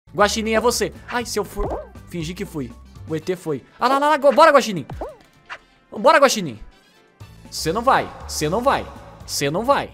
Guaxinim, é você. Ai, se eu for... Fingi que fui. O ET foi. Ah, lá, bora, Guaxinim. Bora, Guaxinim. Você não vai. Você não vai. Você não vai.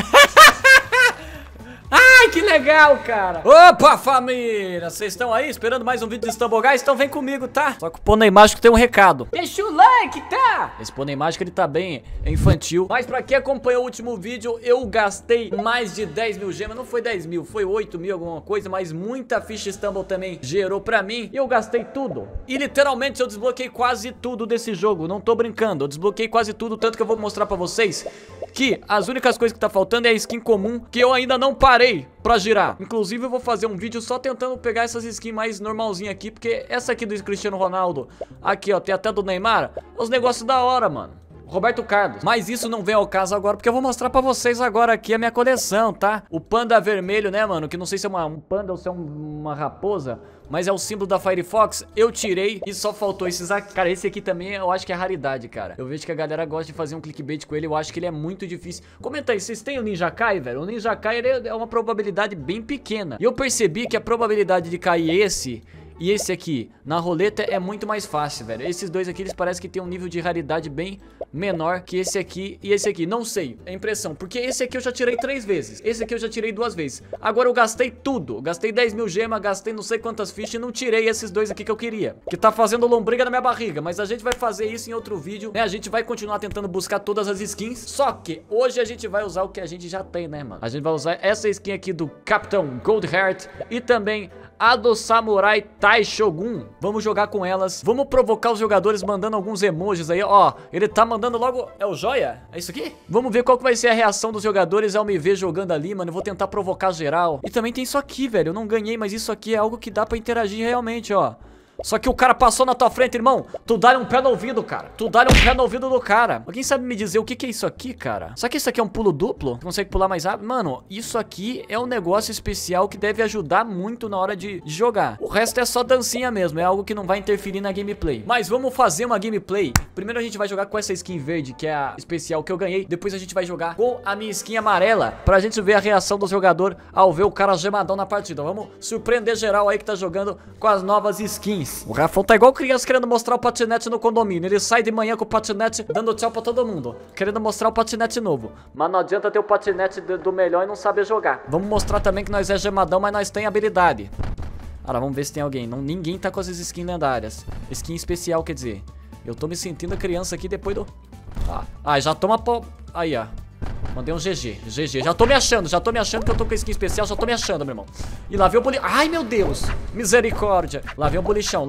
Ai, que legal, cara. Opa, família. Vocês estão aí esperando mais um vídeo de Stumble Guys? Então vem comigo, tá? Só que o Pônei Mágico tem um recado. Deixa o like, tá? Esse Pônei Mágico, ele tá bem infantil. Mas pra quem acompanhou o último vídeo, eu gastei mais de 10 mil gemas. Não foi 10 mil, foi 8 mil alguma coisa. Mas muita ficha Stumble também gerou pra mim. E eu gastei tudo. E literalmente eu desbloqueei quase tudo desse jogo. Não tô brincando, eu desbloqueei quase tudo. Tanto que eu vou mostrar pra vocês que as únicas coisas que tá faltando é a skin comum, que eu ainda não parei pra girar. Inclusive eu vou fazer um vídeo só tentando pegar essas skins mais normalzinhas aqui, porque essa aqui do Cristiano Ronaldo, aqui ó, tem até do Neymar, os negócios da hora, mano. Roberto Carlos. Mas isso não vem ao caso agora, porque eu vou mostrar pra vocês agora aqui a minha coleção, tá? O panda vermelho, né, mano? Que não sei se é um panda ou se é uma raposa, mas é o símbolo da Firefox. Eu tirei e só faltou esses aqui. Cara, esse aqui também eu acho que é raridade, cara. Eu vejo que a galera gosta de fazer um clickbait com ele. Eu acho que ele é muito difícil. Comenta aí, vocês têm o Ninja Kai, velho? O Ninja Kai, ele é uma probabilidade bem pequena. E eu percebi que a probabilidade de cair esse e esse aqui na roleta é muito mais fácil, velho. Esses dois aqui, eles parecem que tem um nível de raridade bem menor que esse aqui e esse aqui. Não sei, é impressão, porque esse aqui eu já tirei 3 vezes. Esse aqui eu já tirei 2 vezes. Agora eu gastei tudo. Gastei 10 mil gemas, gastei não sei quantas fichas e não tirei esses dois aqui que eu queria. Que tá fazendo lombriga na minha barriga. Mas a gente vai fazer isso em outro vídeo, né? A gente vai continuar tentando buscar todas as skins. Só que hoje a gente vai usar o que a gente já tem, né, mano? A gente vai usar essa skin aqui do Capitão Goldheart e também a do Samurai Tai Shogun. Vamos jogar com elas. Vamos provocar os jogadores mandando alguns emojis aí. Ó, ele tá mandando logo... É o joia? É isso aqui? Vamos ver qual que vai ser a reação dos jogadores ao me ver jogando ali, mano. Eu vou tentar provocar geral. E também tem isso aqui, velho. Eu não ganhei, mas isso aqui é algo que dá pra interagir realmente, ó. Só que o cara passou na tua frente, irmão. Tu dá-lhe um pé no ouvido, cara. Tu dá-lhe um pé no ouvido do cara. Alguém sabe me dizer o que é isso aqui, cara? Só que isso aqui é um pulo duplo? Tu consegue pular mais rápido? Mano, isso aqui é um negócio especial que deve ajudar muito na hora de jogar. O resto é só dancinha mesmo. É algo que não vai interferir na gameplay. Mas vamos fazer uma gameplay. Primeiro a gente vai jogar com essa skin verde, que é a especial que eu ganhei. Depois a gente vai jogar com a minha skin amarela, pra gente ver a reação do jogador ao ver o cara gemadão na partida. Vamos surpreender geral aí que tá jogando com as novas skins. O Rafão tá igual criança querendo mostrar o patinete no condomínio. Ele sai de manhã com o patinete dando tchau pra todo mundo, querendo mostrar o patinete novo. Mas não adianta ter o patinete do melhor e não saber jogar. Vamos mostrar também que nós é gemadão, mas nós tem habilidade. Cara, vamos ver se tem alguém. Não, ninguém tá com as skins lendárias. Skin especial, quer dizer. Eu tô me sentindo criança aqui depois do... Ah, já toma... Aí, ó. Mandei um GG, já tô me achando que eu tô com skin especial, já tô me achando, meu irmão. E lá vem o bolichão, ai meu Deus, misericórdia. Lá vem o bolichão,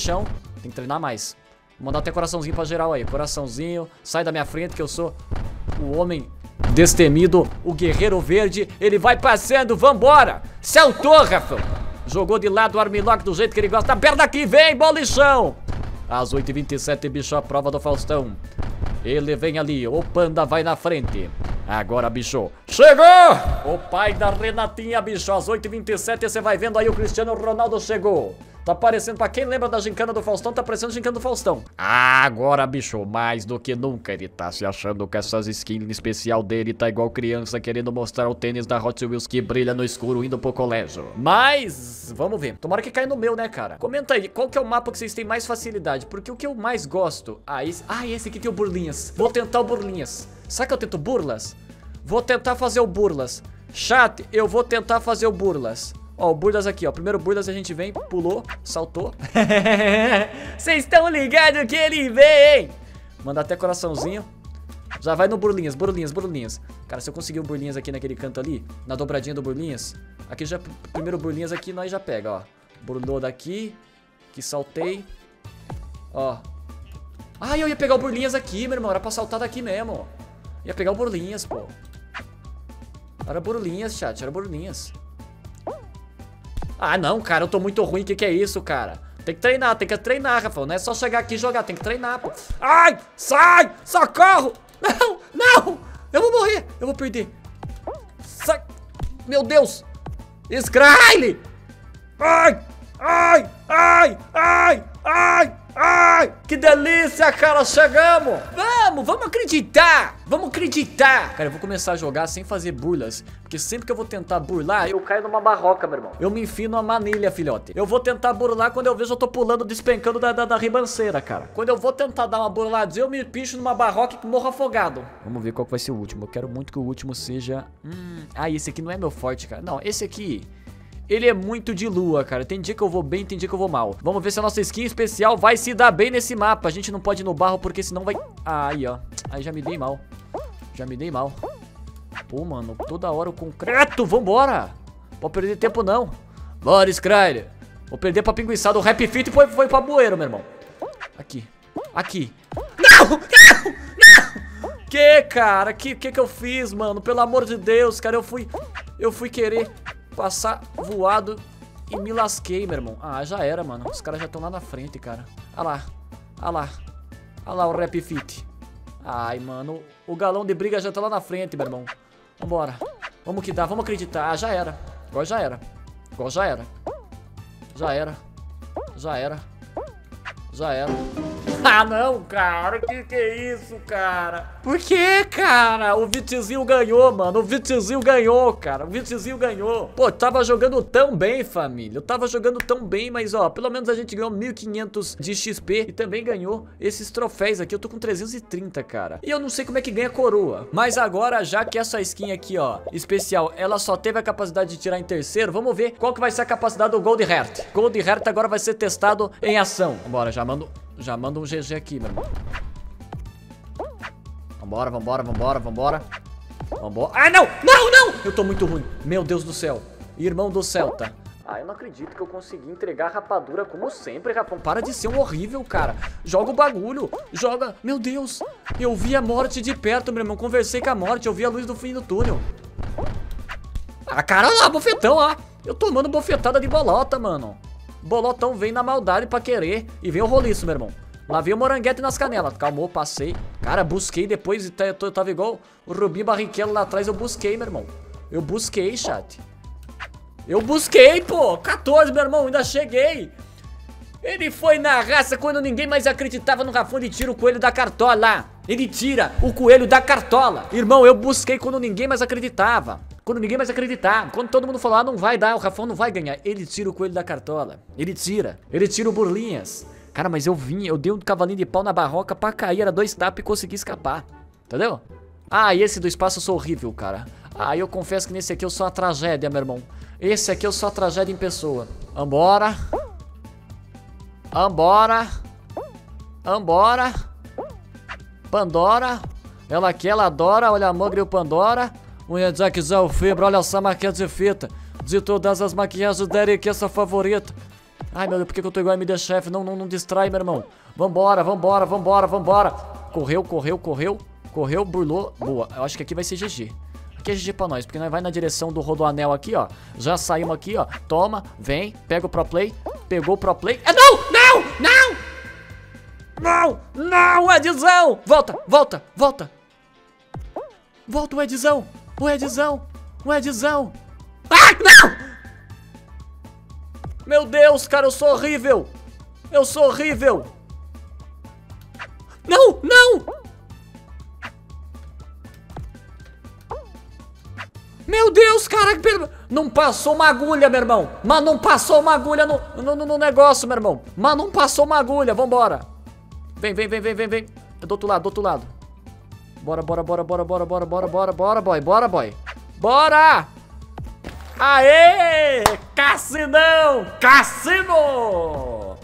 tem que treinar mais. Vou mandar até coraçãozinho pra geral aí, coraçãozinho. Sai da minha frente que eu sou o homem destemido, o guerreiro verde. Ele vai passando, vambora. Saltou, Rafael. Jogou de lado o Armlock do jeito que ele gosta. Tá perto daqui, vem, bolichão. Às 8h27, bicho, a prova do Faustão. Ele vem ali, o panda vai na frente. Agora, bicho, chegou! O pai da Renatinha, bicho, às 8h27, você vai vendo aí o Cristiano Ronaldo chegou. Tá parecendo, pra quem lembra da gincana do Faustão, tá parecendo a gincana do Faustão. Agora, bicho, mais do que nunca, ele tá se achando que essas skins especial dele tá igual criança querendo mostrar o tênis da Hot Wheels que brilha no escuro indo pro colégio. Mas, vamos ver. Tomara que caia no meu, né, cara? Comenta aí, qual que é o mapa que vocês têm mais facilidade? Porque o que eu mais gosto... esse aqui tem o Burlinhas. Vou tentar o Burlinhas. Será que eu tento Burlas? Vou tentar fazer o Burlas. Chat, eu vou tentar fazer o Burlas. Ó, o Burlas aqui, ó. Primeiro Burlas a gente vem, pulou, saltou. Vocês estão ligados que ele vem? Manda até coraçãozinho. Já vai no Burlinhas. Cara, se eu conseguir o Burlinhas aqui naquele canto ali, na dobradinha do Burlinhas, aqui já, primeiro Burlinhas aqui nós já pega, ó. Burlou daqui, que saltei. Ó. Ai, eu ia pegar o Burlinhas aqui, meu irmão. Era pra saltar daqui mesmo. Ia pegar o Burlinhas, pô. Era Burlinhas, chat, era Burlinhas. Ah, não, cara, eu tô muito ruim. Que é isso, cara? Tem que treinar, Rafael. Não é só chegar aqui e jogar, tem que treinar, pô. Ai, sai, socorro. Não, eu vou morrer, eu vou perder. Sai, meu Deus. Scryle. Ai. Ai, que delícia, cara, chegamos. Vamos acreditar. Vamos acreditar. Cara, eu vou começar a jogar sem fazer burlas, porque sempre que eu vou tentar burlar, eu caio numa barroca, meu irmão. Eu me enfio numa manilha, filhote. Eu vou tentar burlar quando eu vejo eu tô pulando, despencando da ribanceira, cara. Quando eu vou tentar dar uma burladinha, eu me picho numa barroca e morro afogado. Vamos ver qual que vai ser o último. Eu quero muito que o último seja... Ah, esse aqui não é meu forte, cara. Não, esse aqui... Ele é muito de lua, cara. Tem dia que eu vou bem, tem dia que eu vou mal. Vamos ver se a nossa skin especial vai se dar bem nesse mapa. A gente não pode ir no barro, porque senão vai... Ah, aí, ó. Aí já me dei mal. Já me dei mal. Pô, mano, toda hora o concreto. Vambora. Pode perder tempo, não. Bora, Skryler. Vou perder pra pinguiçada. O Rap Fit foi pra bueiro, meu irmão. Aqui. Aqui. Não! Não! Não! Que, cara? Que eu fiz, mano? Pelo amor de Deus, cara. Eu fui querer... passar voado e me lasquei, meu irmão. Ah, já era, mano. Os caras já estão lá na frente, cara. Olha lá. Olha lá. Olha lá o Rap Fit. Ai, mano. O galão de briga já tá lá na frente, meu irmão. Vambora. Vamos que dá. Vamos acreditar. Ah, já era. Agora já era. Agora já era. Já era. Já era. Já era. Ah, não, cara. Que é isso, cara? Por que, cara? O Vitzinho ganhou, mano. O Vitzinho ganhou, cara. O Vitzinho ganhou. Pô, tava jogando tão bem, família. Eu tava jogando tão bem, mas, ó, pelo menos a gente ganhou 1.500 de XP e também ganhou esses troféus aqui. Eu tô com 330, cara. E eu não sei como é que ganha coroa. Mas agora, já que essa skin aqui, ó, especial, ela só teve a capacidade de tirar em terceiro, vamos ver qual que vai ser a capacidade do Gold Heart. Gold Heart agora vai ser testado em ação. Vambora, já manda um GG aqui, meu irmão. Vambora, vambora, vambora, vambora. Vambora. Ah, não! Não, não! Eu tô muito ruim. Meu Deus do céu. Irmão do Celta. Ah, eu não acredito que eu consegui entregar a rapadura como sempre, rapão. Para de ser um horrível, cara. Joga o bagulho. Joga. Meu Deus. Eu vi a morte de perto, meu irmão. Conversei com a morte. Eu vi a luz do fim do túnel. Ah, cara, lá, bofetão, ó. Eu tomando bofetada de bolota, mano. Bolotão vem na maldade pra querer. E vem o roliço, meu irmão. Lá veio o moranguete nas canelas. Calmou, passei. Cara, busquei depois. Eu tava igual o Rubinho Barrichello lá atrás. Eu busquei, meu irmão. Eu busquei, chat. Eu busquei, pô. 14, meu irmão. Ainda cheguei. Ele foi na raça quando ninguém mais acreditava no Rafão. Ele tira o coelho da cartola. Ele tira o coelho da cartola. Irmão, eu busquei quando ninguém mais acreditava. Quando ninguém mais acreditava. Quando todo mundo falou, ah, não vai dar, o Rafão não vai ganhar. Ele tira o coelho da cartola. Ele tira o Burlinhas. Cara, mas eu dei um cavalinho de pau na barroca pra cair, era 2 tapas e consegui escapar. Entendeu? Ah, e esse do espaço eu sou horrível, cara. Ah, eu confesso que nesse aqui eu sou uma tragédia, meu irmão. Esse aqui eu sou uma tragédia em pessoa. Vambora. Vambora. Vambora. Pandora. Ela quer, ela adora. Olha a Mogre e o Pandora. Unha de Jackzão, o Fibra. Olha essa maquiagem de fita. De todas as maquiagens da Eric, essa favorita. Ai, meu Deus, por que eu tô igual a MD Chef? Não distrai, meu irmão. Vambora, vambora, vambora, vambora. Correu, correu, correu. Correu, burlou. Boa, eu acho que aqui vai ser GG. Aqui é GG pra nós, porque nós vai na direção do Rodoanel aqui, ó. Já saímos aqui, ó. Toma, vem, pega o Pro Play. Pegou o Pro Play. Ah, não, não, não. Não, não, Edzão. Volta, volta, volta. Volta o Edzão. O Edzão. O Edzão. Ah, não. Meu Deus, cara, eu sou horrível. Eu sou horrível. Não, não. Meu Deus, cara, não passou uma agulha, meu irmão. Mas não passou uma agulha no negócio, meu irmão. Mas não passou uma agulha, vambora. Vem, vem, vem, vem, vem, vem. É do outro lado, do outro lado. Bora, bora, bora, bora, bora, bora, bora, bora, bora, boy, bora, boy. Bora! Aê! Cassinão! Cassino!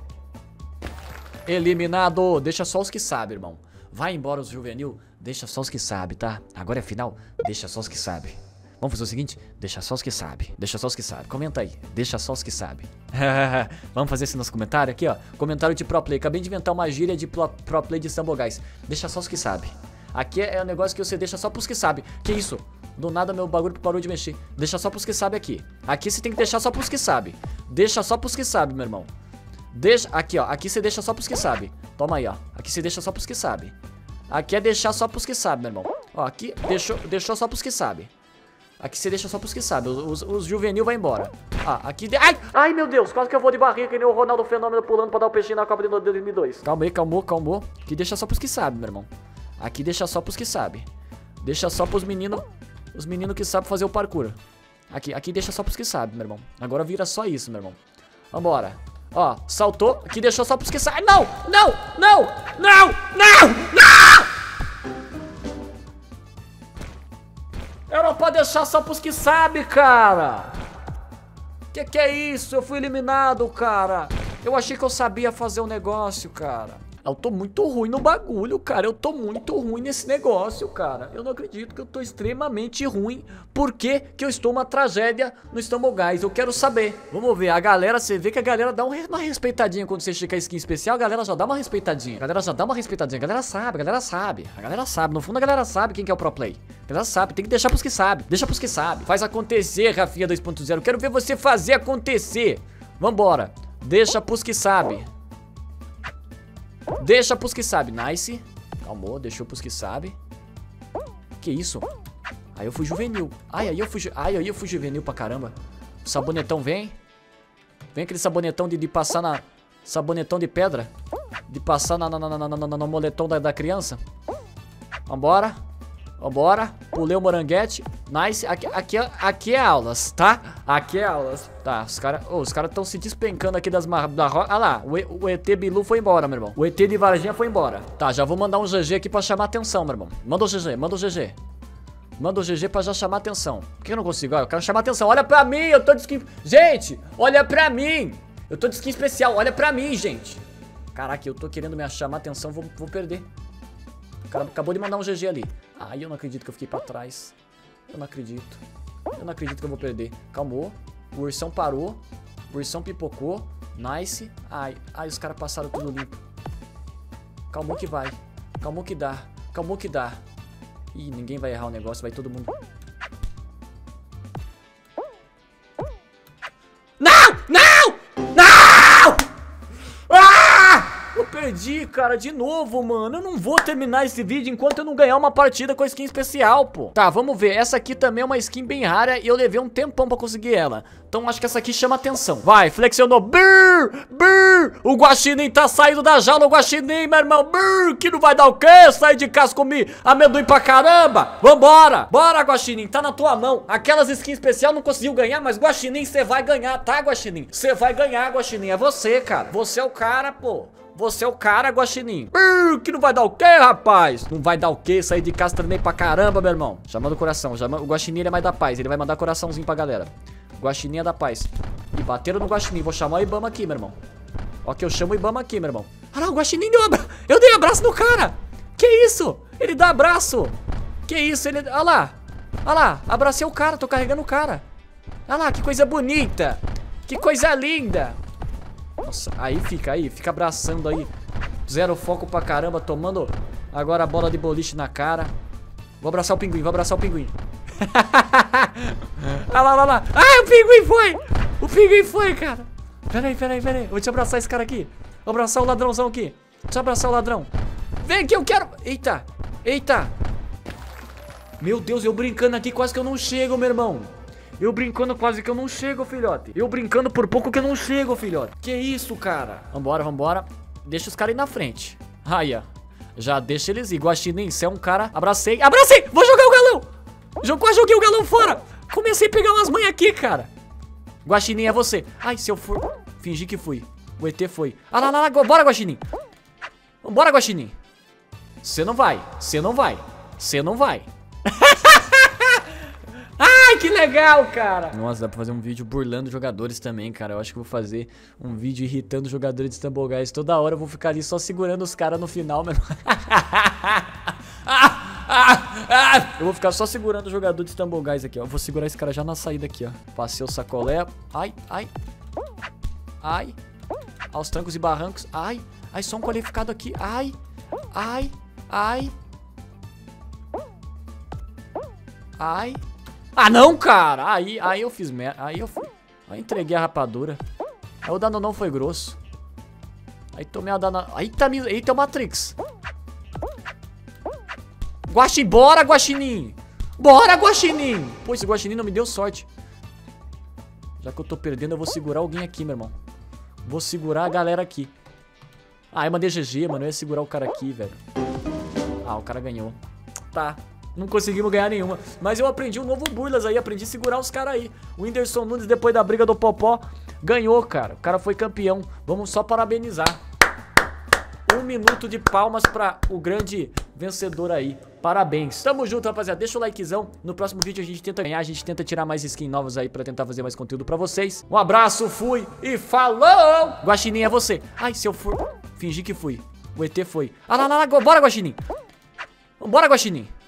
Eliminado. Deixa só os que sabem, irmão. Vai embora os juvenil. Deixa só os que sabem, tá? Agora é final. Deixa só os que sabem. Vamos fazer o seguinte. Deixa só os que sabem. Deixa só os que sabem. Comenta aí. Deixa só os que sabem. Vamos fazer esse nosso comentário aqui, ó. Comentário de Pro Play. Acabei de inventar uma gíria de Pro Play de Sambogais. Deixa só os que sabem. Aqui é um negócio que você deixa só pros que sabem. Que isso? Do nada meu bagulho parou de mexer. Deixa só pros que sabem aqui. Aqui você tem que deixar só pros que sabem. Deixa só pros que sabem, meu irmão. Deixa, aqui ó, aqui você deixa só pros que sabem. Toma aí ó, aqui você deixa só pros que sabem. Aqui é deixar só pros que sabem, meu irmão. Ó, aqui deixou só pros que sabem. Aqui você deixa só pros que sabem. Os juvenil vai embora. Ah, aqui... Ai, meu Deus. Quase que eu vou de barriga que nem o Ronaldo Fenômeno pulando pra dar o peixinho na Copa de 2002. Calma aí, calmou. Aqui deixa só pros que sabem, meu irmão. Aqui deixa só pros que sabem. Deixa só pros meninos... Os meninos que sabem fazer o parkour. Aqui deixa só pros que sabem, meu irmão. Agora vira só isso, meu irmão. Vambora. Ó, saltou. Aqui deixou só pros que sabem. Não! Era pra deixar só pros que sabem, cara. Que é isso? Eu fui eliminado, cara. Eu achei que eu sabia fazer o negócio, cara. Eu tô muito ruim no bagulho, cara. Eu tô muito ruim nesse negócio, cara. Eu não acredito que eu tô extremamente ruim. Por que eu estou uma tragédia no Stumble Guys? Eu quero saber. Vamos ver, a galera, você vê que a galera dá uma respeitadinha quando você chega a skin especial. A galera já dá uma respeitadinha. A galera sabe. No fundo a galera sabe quem que é o pro play. A galera sabe, tem que deixar pros que sabem. Deixa pros que sabem. Faz acontecer, Rafinha 2.0. Quero ver você fazer acontecer. Vambora. Deixa pros que sabem. Deixa pros que sabem. Nice. Calmou, deixou pros que sabem. Que isso? Aí eu fui juvenil. Aí eu fui juvenil pra caramba. O sabonetão vem. Vem aquele sabonetão de passar na... Sabonetão de pedra. De passar no moletom da criança. Vambora. Pulei o moranguete. Nice. Aqui é aulas, tá? Aqui é aulas. Tá, os caras estão se despencando aqui da roca. Ah lá, o ET Bilu foi embora, meu irmão. O ET de Varginha foi embora. Tá, já vou mandar um GG aqui pra chamar atenção, meu irmão. Manda o GG. Manda o GG pra já chamar atenção. Por que eu não consigo? Eu quero chamar atenção. Olha pra mim, eu tô de skin... Gente, olha pra mim. Eu tô de skin especial, olha pra mim, gente. Caraca, eu tô querendo me chamar atenção, vou perder. O cara acabou de mandar um GG ali. Ai, eu não acredito que eu fiquei pra trás. Eu não acredito que eu vou perder. Calmou. O ursão parou. O ursão pipocou. Nice. Ai, os caras passaram tudo limpo. Calmou que vai. Calmou que dá. Ih, ninguém vai errar o negócio. Vai todo mundo... Não! Eu perdi, cara, de novo, mano. Eu não vou terminar esse vídeo enquanto eu não ganhar uma partida com a skin especial, pô. Tá, vamos ver. Essa aqui também é uma skin bem rara e eu levei um tempão pra conseguir ela. Então acho que essa aqui chama atenção. Vai, flexionou. Brrr. O Guaxinim tá saindo da jaula, o Guaxinim, meu irmão. Brrr, que não vai dar o quê? Sair de casa comer amendoim pra caramba. Vambora. Bora, Guaxinim, tá na tua mão. Aquelas skins especial não conseguiu ganhar, mas Guaxinim, você vai ganhar, tá, Guaxinim? Você vai ganhar, Guaxinim. É você, cara. Você é o cara, pô. Você é o cara, Guaxinim. Que não vai dar o quê, rapaz? Não vai dar o quê? Sair de casa treinei pra caramba, meu irmão. Chamando o coração. O Guaxinim ele é mais da paz. Ele vai mandar coraçãozinho pra galera. Guaxinim é da paz. E bateram no Guaxinim. Vou chamar o Ibama aqui, meu irmão. Ó que eu chamo o Ibama aqui, meu irmão. Ah, não, o Guaxinim deu abraço. Eu dei abraço no cara. Que isso? Ele dá abraço. Que isso? Ele... Olha lá. Abracei o cara. Tô carregando o cara. Olha lá, que coisa bonita. Que coisa linda. Nossa, aí fica abraçando aí. Zero foco pra caramba, tomando agora a bola de boliche na cara. Vou abraçar o pinguim. Olha lá. Ai, o pinguim foi, cara. Pera aí. Vou te abraçar esse cara aqui. Vou abraçar o ladrãozão aqui. Deixa eu abraçar o ladrão. Vem que eu quero. Eita. Meu Deus, eu brincando aqui quase que eu não chego, meu irmão. Eu brincando quase que eu não chego, filhote. Eu brincando por pouco que eu não chego, filhote. Que isso, cara? Vambora. Deixa os caras ir na frente. Aí, ó. Já deixa eles ir. Guaxinim, você é um cara... Abracei. Vou jogar o galão. Quase joguei o galão fora. Comecei a pegar umas manhas aqui, cara. Guaxinim, é você. Ai, se eu for... Fingi que fui. O ET foi. Ah, lá. Bora, Guaxinim. Bora, Guaxinim. Você não vai. Ai, que legal, cara. Nossa, dá pra fazer um vídeo burlando jogadores também, cara. Eu acho que eu vou fazer um vídeo irritando jogadores de Stumble Guys. Toda hora eu vou ficar ali só segurando os caras no final, mano. Eu vou ficar só segurando o jogador de Stumble Guys aqui, ó. Eu vou segurar esse cara já na saída aqui, ó. Passei o sacolé. Ai. Aos trancos e barrancos. Ai, só um qualificado aqui. Ai. Ah, não, cara. Aí eu fiz merda. Aí eu entreguei a rapadura. Aí o dano não foi grosso. Aí tomei a dano... Eita, o Matrix. Bora, Guaxinim. Bora, Guaxinim! Pô, esse Guaxinim não me deu sorte. Já que eu tô perdendo, eu vou segurar alguém aqui, meu irmão. Vou segurar a galera aqui. Ah, eu mandei GG, mano. Eu ia segurar o cara aqui, velho. Ah, o cara ganhou. Tá. Não conseguimos ganhar nenhuma. Mas eu aprendi um novo Burlas aí. Aprendi a segurar os caras aí. O Whindersson Nunes, depois da briga do Popó, ganhou, cara. O cara foi campeão. Vamos só parabenizar. 1 minuto de palmas pra o grande vencedor aí. Parabéns. Tamo junto, rapaziada. Deixa o likezão. No próximo vídeo a gente tenta ganhar. A gente tenta tirar mais skins novas aí pra tentar fazer mais conteúdo pra vocês. Um abraço, fui e falou! Guaxinim, é você. Ai, se eu for... Fingi que fui. O ET foi. Ah, lá, bora, Guaxinim. Bora, Guaxinim.